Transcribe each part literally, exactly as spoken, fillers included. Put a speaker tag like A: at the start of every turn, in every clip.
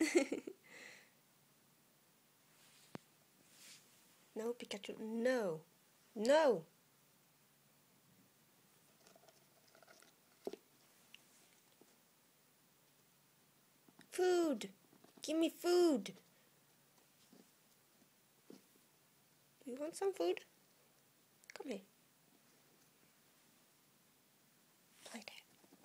A: No, Pikatchu, no. No! Food! Give me food! Do you want some food? Come here. Play there.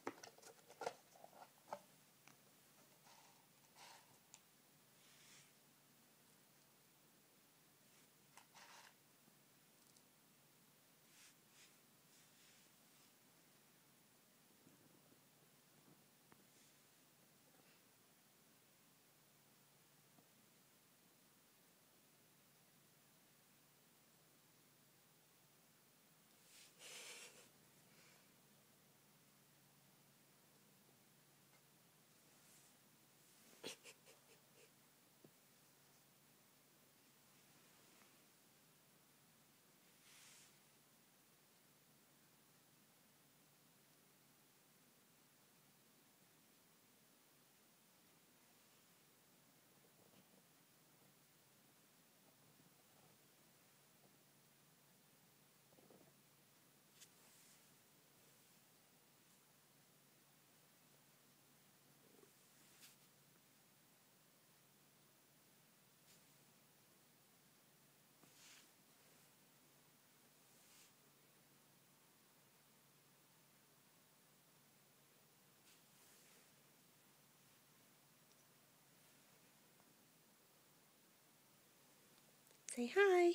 A: Say hi.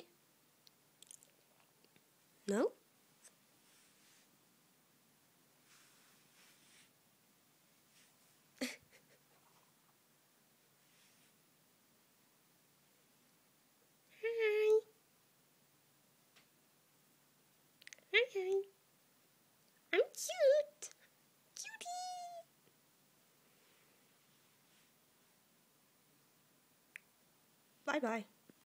A: No? Hi. Hi, hi. I'm cute. Cutie. Bye-bye.